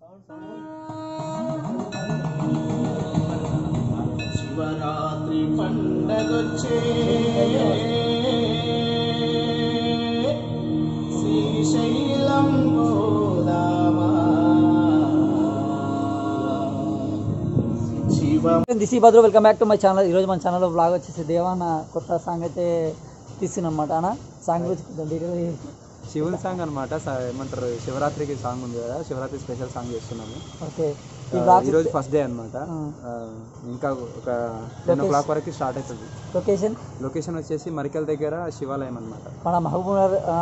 శివరాత్రి పండగొచ్చే శ్రీశైలం పోదామా. దిస్ ఈ Badru, welcome back to my channel. ఈరోజు మన ఛానల్లో బ్లాగ్ వచ్చేసి దేవాన్న కొత్త సాంగ్ అయితే తీస్తున్నాం అనమాట. అన్న సాంగ్ గురించి డీటెయిల్. శివుని సాంగ్ అనమాట, ఏమంటారు శివరాత్రికి సాంగ్ ఉంది కదా, శివరాత్రి స్పెషల్ సాంగ్ చేస్తున్నాము. ఓకే, ఈరోజు ఫస్ట్ డే అనమాట. ఇంకా ఒక 10 o'clock వరకు స్టార్ట్ అవుతుంది. లొకేషన్ వచ్చేసి మరికల్ దగ్గర శివాలయం అనమాట. మన మహబూబ్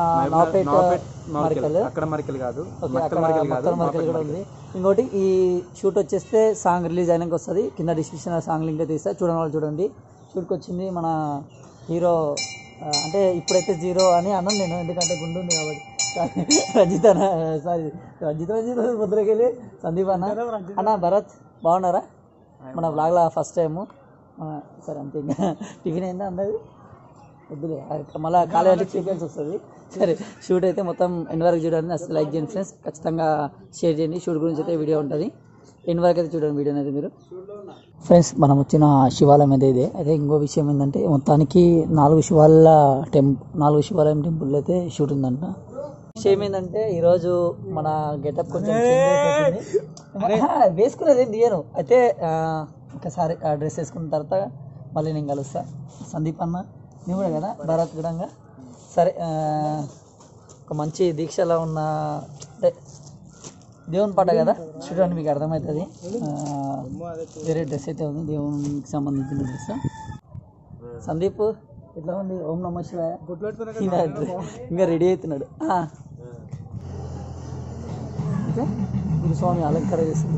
అక్కడ మరికల్ కాదు, కూడా ఉంది. ఇంకోటి ఈ షూట్ వచ్చేస్తే సాంగ్ రిలీజ్ అయినాక వస్తుంది. కింద డిస్క్రిప్షన్ సాంగ్ లింక్ అయితే ఇస్తా, చూడని వాళ్ళు చూడండి. షూట్కి వచ్చింది మన హీరో, అంటే ఇప్పుడైతే జీరో అని అన్నాను నేను, ఎందుకంటే గుండు ఉంది కాబట్టి. రంజిత్ ముద్రకెళ్ళి సందీప్ అన్న భరత్ బాగున్నారా? మన బ్లాగ్లో ఫస్ట్ టైము. సరే అంతే, ఇంకా టిఫిన్ అయిందా అందరిది? వద్దులే, మళ్ళీ కాలేజ్ సీక్వెన్స్ వస్తుంది. సరే, షూట్ అయితే మొత్తం ఎండ్ వరకు చూడండి. అసలు లైక్ చేయండి ఫ్రెండ్స్, ఖచ్చితంగా షేర్ చేయండి. షూట్ గురించి అయితే వీడియో ఉంటుంది, ఎండ్ వరకు అయితే చూడండి వీడియో అనేది మీరు. ఫ్రెండ్స్, మనం వచ్చిన శివాలయం అయితే ఇదే. అయితే ఇంకో విషయం ఏంటంటే, మొత్తానికి 4 శివాలయం టెంపుల్ అయితే షూట్ ఉందంట. విషయం ఏంటంటే, ఈరోజు మన గెటప్ కొంచెం వేసుకునేది ఏం దిగాను. అయితే ఒకసారి డ్రెస్ వేసుకున్న తర్వాత మళ్ళీ నేను కలుస్తా. సందీప్ అన్న నేను కూడా కదా, భరత్ కూడా. సరే, ఒక మంచి దీక్షలో ఉన్న, అంటే దేవుని పాట కదా, చూడండి మీకు అర్థమవుతుంది. వేరే డ్రెస్ అయితే ఉంది, దేవునికి సంబంధించిన డ్రెస్. సందీప్ ఎట్లా ఉంది? ఓం నమ శివాయ. ఇంకా రెడీ అవుతున్నాడు. గురుస్వామి అలంకారం చేస్తుంది.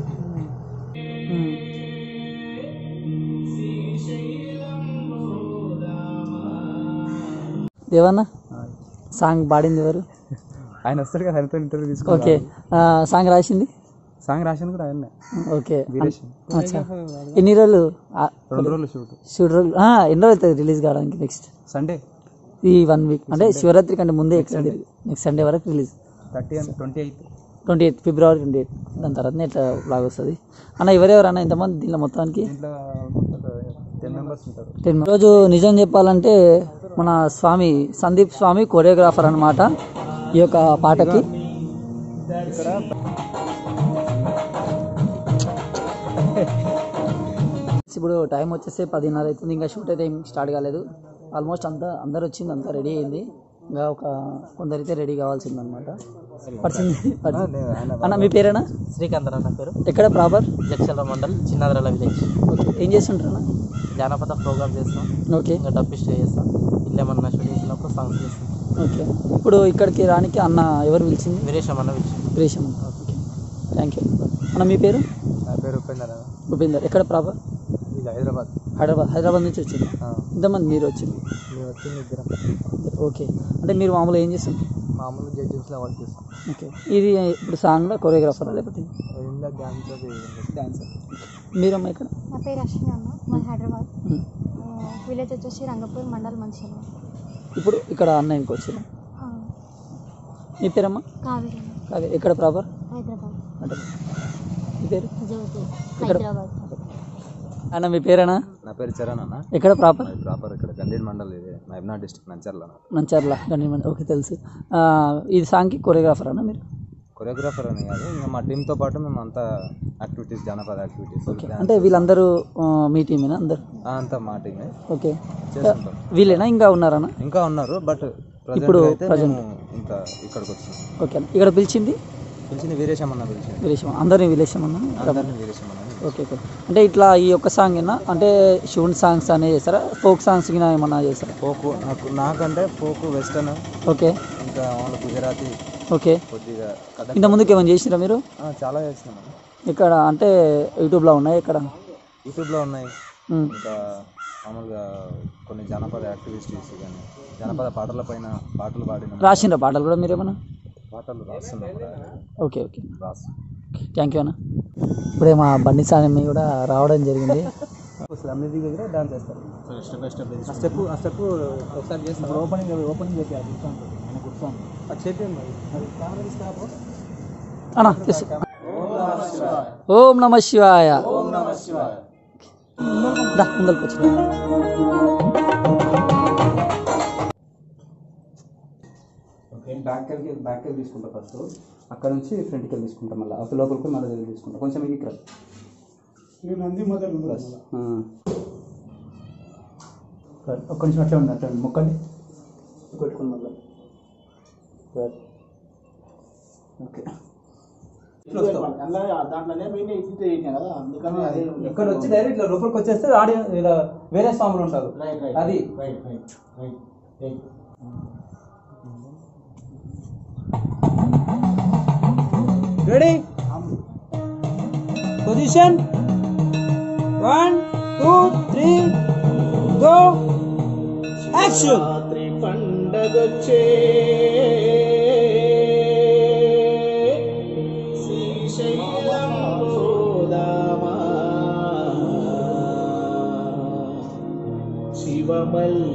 దేవన్న సాంగ్ పాడింది ఎవరు? ఆయన వస్తాడు కదా, ఆయనతో ఇంటర్వ్యూ తీసుకో. ఓకే, సాంగ్ రాసింది కూడా ఆయన. ఓకే, ఎన్ని రోజులు? 2 రోజులు షూట్. ఎన్ని రోజులు అవుతుంది రిలీజ్ కావడానికి? నెక్స్ట్ సండే, ఈ 1 వీక్, అంటే శివరాత్రి కంటే ముందే నెక్స్ట్ సండే వరకు రిలీజ్. 28 ఫిబ్రవరి 28. దాని తర్వాతనే ఇట్లా బ్లాగ్ వస్తుంది. అన్న ఎవరెవరు అన్న ఇంతమంది దీంట్లో మొత్తానికి? 10 members ఉంటారు. రోజు నిజం చెప్పాలంటే మన స్వామి సందీప్ స్వామి కొరియోగ్రాఫర్ అనమాట ఈ యొక్క పాటకి. ఇప్పుడు టైం వచ్చేసి 10:30 అవుతుంది. ఇంకా షూట్ అయితే ఏం స్టార్ట్ కాలేదు. ఆల్మోస్ట్ అందరు వచ్చింది, అంతా రెడీ అయింది. ఇంకా కొందరైతే రెడీ కావాల్సిందనమాట. అన్న మీ పేరేనా? శ్రీకాంత్ అన్న పేరు. ఎక్కడ proper? Jakshala mandal, Chinnadrala village. Okay, ఏం చేస్తుంటారా? జానపద ప్రోగ్రామ్ చేస్తాం. ఓకే, ఇంకా డబ్బి స్టే చేస్తాం. ఇల్లు ఏమన్నా షూట్ చేసినప్పుడు సాంగ్స్ చేస్తాం. ఓకే, ఇప్పుడు ఇక్కడికి రానికి అన్న ఎవరు పిలిచింది? వీరేశం అన్న పిలిచింది. వీరేశం. ఓకే, థ్యాంక్ యూ అన్న. మీ పేరు? నా పేరు ఉపేందర్. ఉపేందర్. ఎక్కడ ప్రాపర్? ఇది హైదరాబాద్ నుంచి వచ్చింది. ఇంతమంది మీరు వచ్చింది? మేము వచ్చింది ఇద్దరం. ఓకే, అంటే మీరు మామూలుగా ఏం చేస్తారు? మామూలు జడ్జిస్లో వర్క్ చేస్తాం. ఓకే, ఇది ఇప్పుడు సాంగ్లో కొరియోగ్రాఫర్ లేకపోతే డాన్సర్? మీరమ్మా ఇక్కడ? నా పేరు అశ్విని అన్న, మా హైదరాబాద్. విలేజ్ వచ్చేసి రంగపూర్ మండల్ మంచిగా. ఇప్పుడు ఇక్కడ అన్నయ్యకి వచ్చారు. మీ పేరమ్మా? కావేరి. కావేరి. ఎక్కడ ప్రాపర్? హైదరాబాద్. అంటే మీ పేరు? జ్యోతి. హైదరాబాద్. అన్న మీ పేరేనా? నా పేరు చరణ్ అన్న. ఎక్కడ ప్రాపర్? ఇక్కడ గండేడ్ మండల్, ఇది మహబూబ్నగర్ డిస్ట్రిక్ట్, నంచర్ల గండేడ్ మండల్. ఓకే, తెలుసు. ఇది సాంగ్కి కొరియోగ్రాఫర్ అన్న మీరు? కొరియోగ్రాఫర్ అని కాదు, ఇంకా మా టీంతో పాటు మేము అంతా యాక్టివిటీస్, జానపద యాక్టివిటీస్. ఓకే, అంటే వీళ్ళందరూ మీ టీమేనా? అందరు అంతా మా టీమే. ఓకే, వీళ్ళేనా ఇంకా ఉన్నారన్నా? ఇంకా ఉన్నారు, బట్ ఇప్పుడు ఇంకా ఇక్కడికి వచ్చింది. ఓకే, ఇక్కడ పిలిచింది వీరేశం అన్న. వీరేశం, అందరినీ వీరేశం అన్న. Okay, okay. అంటే ఇట్లా ఈ ఒక్క సాంగ్ ఏనా, అంటే శివుని సాంగ్స్ అనే చేస్తారా? ఫోక్ సాంగ్స్ ఏమన్నా చేస్తారా? ఫోక్ నాకంటే ఫోక్, వెస్టర్న్. ఓకే, ఇంకా గుజరాతీ. ఓకే, కొద్దిగా ఇంత ముందుకు ఏమైనా చేసిరా మీరు? చాలా చేసినాము. ఇక్కడ అంటే యూట్యూబ్లో ఉన్నాయి? ఇక్కడ యూట్యూబ్లో ఉన్నాయి. ఇంకా మామూలుగా కొన్ని జానపద యాక్టివిటీస్ కానీ జానపద పాటల పైన పాటలు పాడిన. రాసిండ్రా పాటలు కూడా మీరు ఏమన్నా? పాటలు రాస్తున్నాం. ఓకే, ఓకే, థ్యాంక్ యూ అన్న. ఇప్పుడే మా బండి సామి కూడా రావడం జరిగింది. అన్ని దగ్గర డాన్స్ చేస్తారు. స్టెప్ ఒకసారి చేస్తారు. ఓపెనింగ్ చేయాలి. ఓం నమ శివాయ. ఓం నమ శివాయ. దా ముందరికి వచ్చి ఓకే, బ్యాక్ వెళ్ళి తీసుకుంటా ఫస్ట్. అక్కడ నుంచి ఫ్రంట్కి వెళ్ళి తీసుకుంటా, మళ్ళీ అసలు లోపలికి మళ్ళీ దగ్గర తీసుకుంటా. కొంచెం ఇక్కడ ఒక్క నిమిషం అట్లా ఉంది, అట్లా మొక్కండి పెట్టుకుని మళ్ళీ. ఓకే, ఇక్కడ వచ్చి డైరెక్ట్ లోపలికి వచ్చేస్తే ఆడియో ఇలా వేరే స్వాములు ఉంటారు. అది ready, position 1 2 3 go, action. Shivaratri పండగొచ్చే శ్రీశైలం పోదామా, శివమల్లి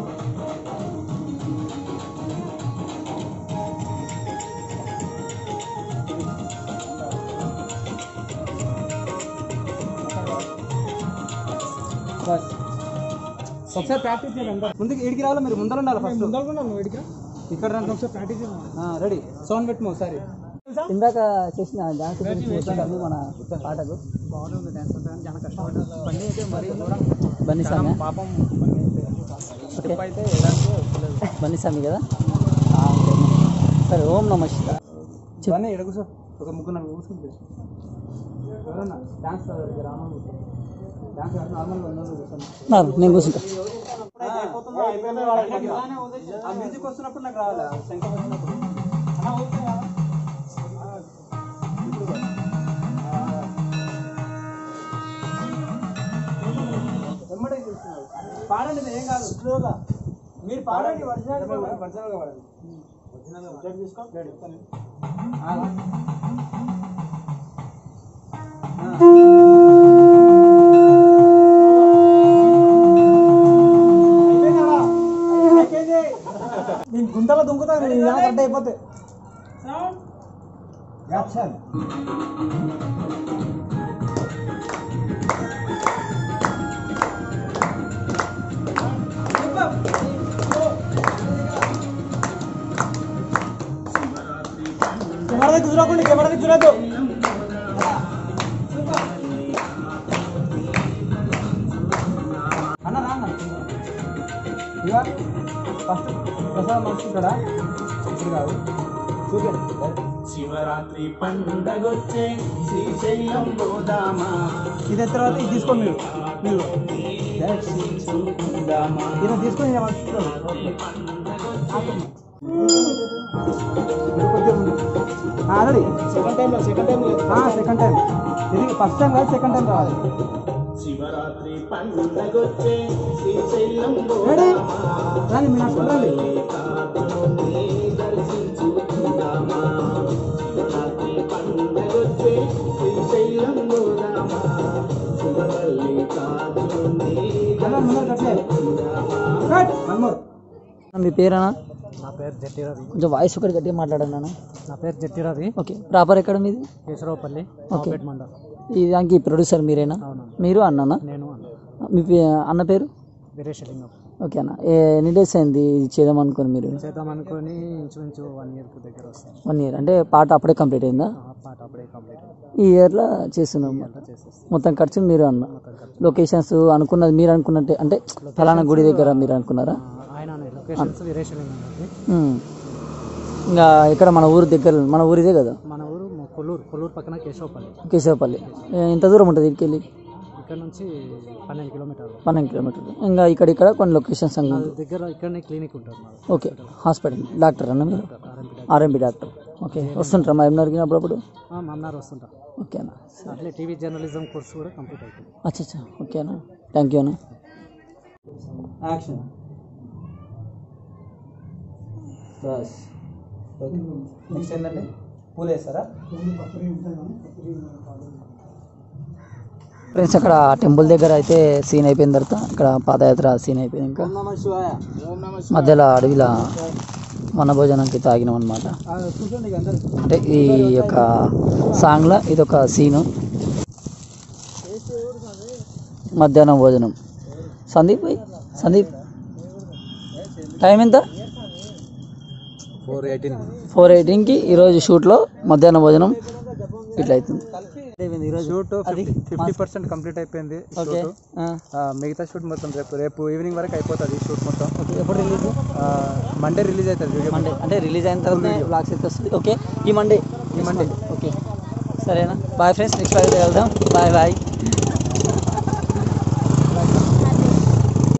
ఒకసారి ప్రాక్టీస్ చేయండి. ముందుకు ఇడికి రావాలి, మీరు ముందర ఉండాలి. ఫస్ట్ ఇక్కడ రండి, ఒకసారి ప్రాక్టీస్ రెడీ. సౌండ్ పెట్టు ఒకసారి. ఇందాక చేసిన డాన్స్ గురించి మన పాటలు బాగుంది, డ్యాన్స్ అంతా చాలా కష్టపడ్డారు. బండి అయితే మరి బన్నీ స్వామి, పాపం అయితే బన్నీ స్వామి కదా. సరే, ఓం నమ శివాయ. చెప్పండి. ఇక్కడ కూర్చో, ఒక ముగ్గురు కూర్చుంటే ఎవరన్నా డాన్స్ నార్మల్గా నేను కూర్చుంటా. ఆ మ్యూజిక్ వస్తున్నప్పుడు నాకు రావాలి, శంఖం వచ్చినప్పుడు. వెంబడే చూస్తున్నారు. పాడండి, ఏం కాదు, స్లోగా మీరు పాడండి. ఒరిజినల్గా పాడండి. నేను గుంతలో దుంకుతాను, కరెక్ట్ అయిపోతే. కెమెరా దగ్గర చూడకండి, కెమెరా దగ్గర చూడద్దు. అన్న రా అన్న, ఇక ఫస్ట్ ప్రసాదం మర్చుకుంటాడా ఇప్పుడు కాదు, చూడండి. శివరాత్రి పండగొచ్చే శ్రీశైలం పోదామా, ఇది తర్వాత ఇది తీసుకోండి. మీరు దర్శించుకుందామా. ఇది తీసుకొని ready. Second time second time ఇది ఫస్ట్ టైం కాదు, సెకండ్ టైం రావాలి. శివరాత్రి పండగొచ్చే శ్రీశైలం రెడీ పోదామా, రాని మీరు చూడండి. కాకుని దర్శించుకుందామా. శివరాత్రి పండగొచ్చే శ్రీశైలం పోదామా, శివవల్లి కాకుని మీ పేరేనా? నా పేరు జట్టిరవి. కొంచెం వాయిస్ ఒకటి గట్టిగా మాట్లాడండి నాన్న. నా పేరు జట్టిరవి. ఓకే, ప్రాపర్ ఎక్కడ మీది? కేశరావుపల్లి, ఓకే. మండలం. ఈ దానికి ప్రొడ్యూసర్ మీరేనా? మీరు అన్ననా? నేను మీ అన్న పేరు? వీరేశలింగం. ఓకే అన్న, ఎన్ని డేస్ అయింది ఇది చేద్దాం అనుకుని మీరు? చేద్దాం అనుకుని ఇంచుమించు 1 year దగ్గర వస్తాను. 1 year అంటే పాట అప్పుడే కంప్లీట్ అయిందా? పాట అప్పుడే కంప్లీట్ ఈ ఇయర్లో చేస్తున్నాము. మొత్తం ఖర్చు మీరు అన్న. లొకేషన్స్ అనుకున్నది మీరు అనుకున్నట్టే, అంటే ఫలానా గుడి దగ్గర మీరు అనుకున్నారా? ఆయన లొకేషన్స్ వీరేశలింగం. ఇంకా ఇక్కడ మన ఊరు దగ్గర, మన ఊరిదే కదా? మన ఊరు కొల్లూరు పక్కన కేశవపల్లి. కేశవపల్లి ఎంత దూరం ఉంటుంది ఇక్కడికి వెళ్ళి? ఇక్కడ నుంచి 12 కిలోమీటర్లు. 12 కిలోమీటర్లు. ఇంకా ఇక్కడ కొన్ని లొకేషన్స్ దగ్గర ఇక్కడనే క్లినిక్ ఉంటుంది. ఓకే, హాస్పిటల్ డాక్టర్ అన్న మీరు? RMP doctor. ఓకే, వస్తుంటారా మా ఏమన్నా అప్పుడప్పుడు? మన్నార్ వస్తుంటా. ఓకే అన్న. అట్లే టీవీ జర్నలిజం కోర్స్ కూడా కంప్లీట్ అవుతుంది. అచ్చా, ఓకే అన్న, థ్యాంక్ యూ అన్న. యాక్షన్. నెక్స్ట్ ఏంటంటే పూలు వేస్తారా? ఫ్రెండ్స్, అక్కడ టెంపుల్ దగ్గర అయితే సీన్ అయిపోయిన తర్వాత ఇక్కడ పాదయాత్ర సీన్ అయిపోయింది. ఇంకా మధ్యలో అడవిలో వనభోజనానికి తాగినాం అనమాట. అంటే ఈ యొక్క సాంగ్లో ఇదొక సీను. మధ్యాహ్నం భోజనం. సందీప్ భాయ్, సందీప్ టైం ఎంత? 4:18కి ఈరోజు షూట్లో మధ్యాహ్నం భోజనం ఇట్లా అవుతుంది. షూట్ 50% కంప్లీట్ అయిపోయింది. మిగతా షూట్ మొత్తం రేపు ఈవినింగ్ వరకు అయిపోతుంది షూట్ మొత్తం. ఎప్పుడు రిలీజ్? మండే రిలీజ్ అవుతుంది. మండే అంటే రిలీజ్ అయిన తర్వాత బ్లాగ్స్ అయితే వస్తుంది. ఓకే, ఈ మండే ఓకే సరేనా? బాయ్ ఫ్రెండ్స్, నెక్స్ట్ వెళ్దాం. Bye bye.